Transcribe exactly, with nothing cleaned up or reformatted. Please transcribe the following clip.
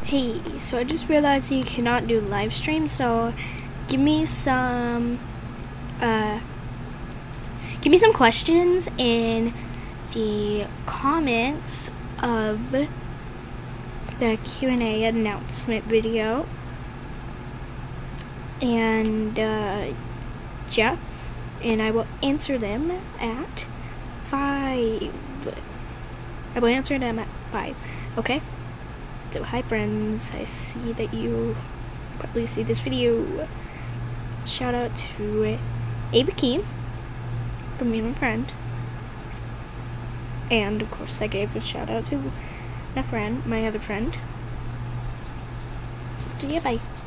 Hey, so I just realized you cannot do live streams, so give me some, uh, give me some questions in the comments of the Q and A announcement video, and, uh, yeah, and I will answer them at five. I will answer them at five, okay? So hi friends, I see that you probably see this video. Shout out to Ava Keen from me and my friend. And of course I gave a shout out to my friend, my other friend. So yeah, bye.